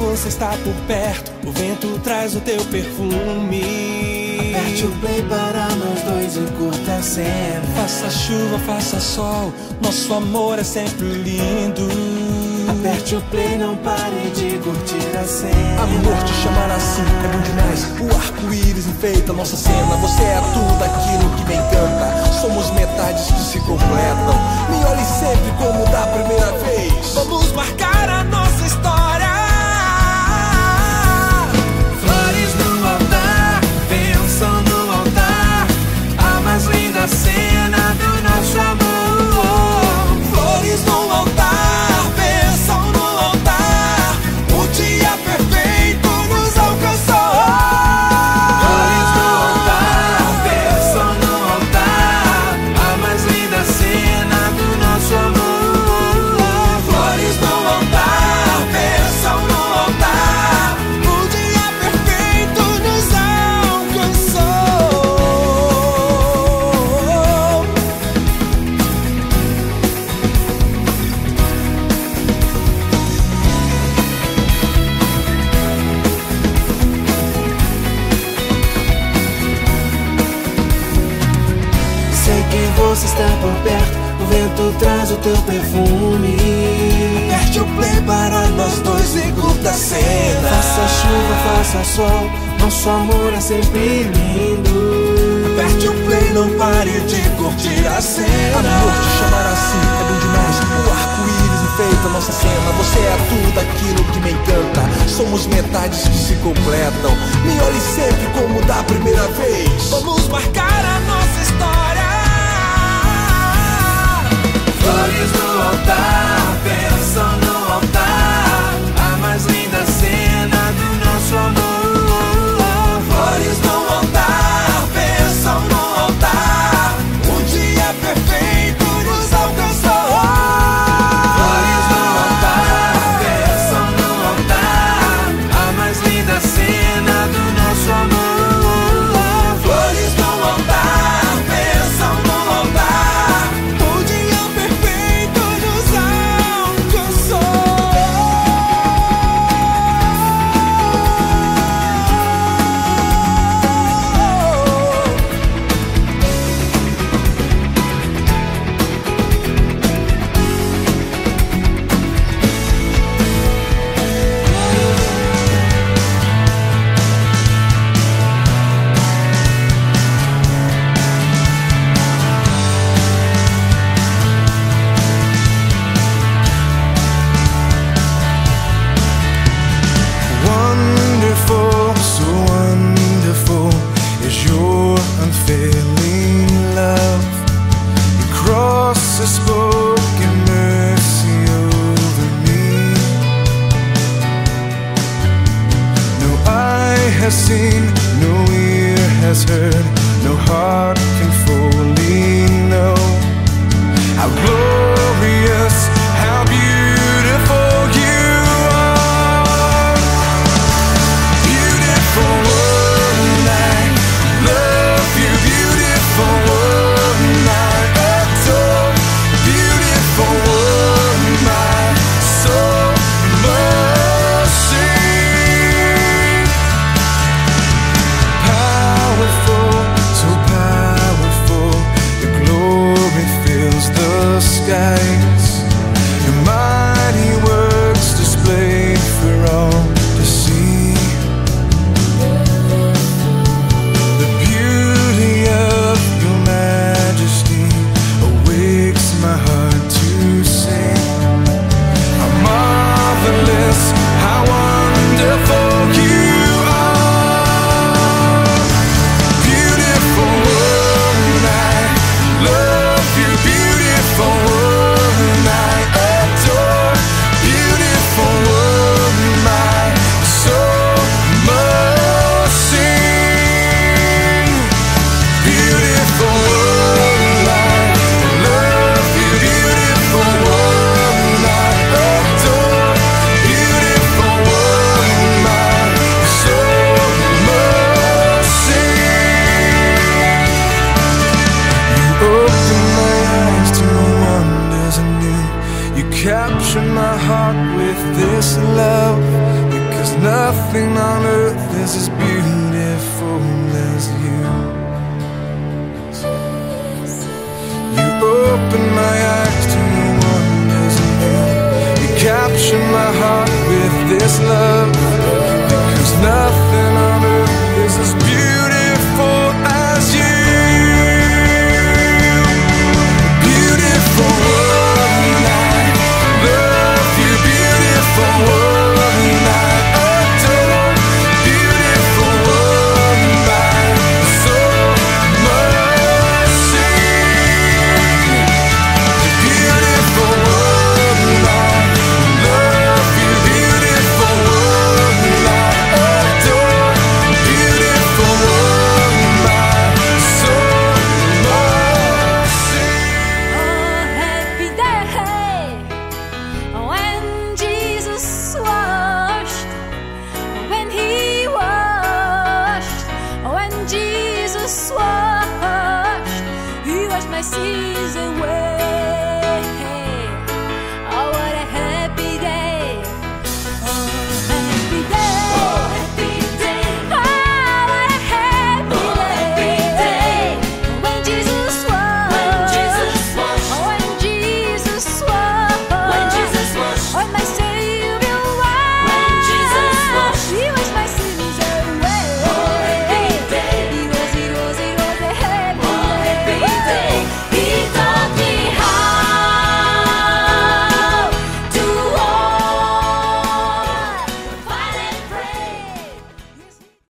você está por perto, o vento traz o teu perfume. Aperte o play para nós dois e curta a cena. Faça chuva, faça sol, nosso amor é sempre lindo. Aperte o play, não pare de curtir a cena. Amor, te chamar assim é bom demais. O arco-íris enfeita nossa cena. Você é tudo aquilo que me encanta. Somos metades que se completam. Me olhe sempre como da primeira vez. Vamos marcar a nossa história. Flores no altar, bênção no altar, a mais linda cena do nosso amor. Flores no altar, bênção no altar, o dia perfeito nos alcançou. Flores no altar, bênção no altar, a mais linda cena do nosso amor. Flores no altar, bênção no altar, o dia perfeito nos alcançou. Sei que você está por perto, o vento traz o teu perfume. Aperte o play para nós dois e curta a cena. Faça chuva, faça sol, nosso amor é sempre lindo. Aperte o play, não pare de curtir a cena. Amor, te chamar assim é bom demais. O arco-íris enfeita nossa cena. Você é tudo aquilo que me encanta. Somos metades que se completam. Me olhe sempre como da primeira vez. Vamos marcar a nossa história. Flores no altar, bênção no altar, a mais linda cena do nosso amor. Flores no altar, bênção no altar, o dia perfeito nos alcançou. Flores no altar, bênção no altar, a mais linda cena do nosso amor. Flores no altar, bênção no altar, o dia perfeito nos alcançou. Wonderful, so wonderful is your unfailing love. Your cross has spoken mercy over me. No eye has seen, no ear has heard, no heart can fully know how glorious, how beautiful you are. Beautiful one, I love you. Beautiful one, I adore. Beautiful one, my soul must sing. Powerful, so powerful, your glory fills the skies. Your mighty works displayed for all to see. The beauty of your majesty awakes my heart to sing. How marvelous, how wonderful you are. Beautiful one, I love you. Beautiful one, I adore. Beautiful one, my soul must sing. Beautiful one, I love you. Beautiful one, I adore. Beautiful one, my soul must sing. You open my eyes to wonders anew. You capture my heart with this love. You 'cause nothing on earth is as beautiful as you. You open my eyes to the wonders of you. You capture my heart with this love, because nothing